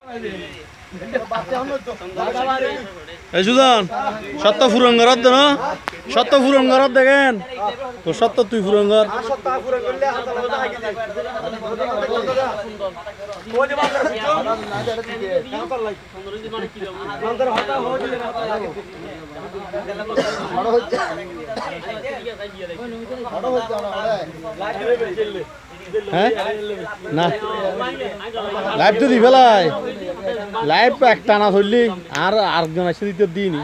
এই সুজন সত্য ফুরঙ্গরত না সত্য ফুরঙ্গরত দেখেন তো সত্য তুই ফুরঙ্গর হ্যাঁ না লাইভ তো দি ফেলাই লাইভ একটা না ধরলি আর আরেকজন এসে দিতে দিইনি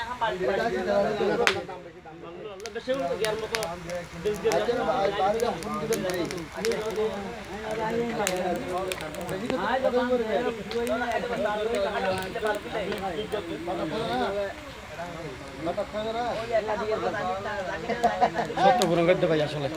সত্য পুরো করতে পাই আসলে